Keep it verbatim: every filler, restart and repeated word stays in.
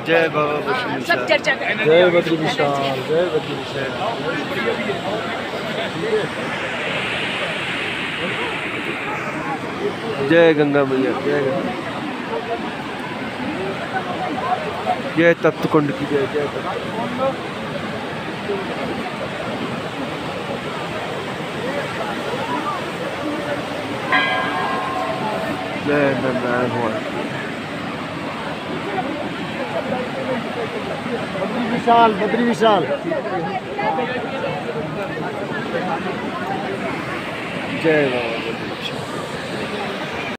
जय बाबा सब चर्चा करें। जय बद्री विशाल, जय बद्री विशाल। जय गंगा मैया, जय गंगा, जय तत्व कुंड की जय, जय तत्व। जय नारायण भगवान। बद्री विशाल, बद्री विशाल। जय बाबा।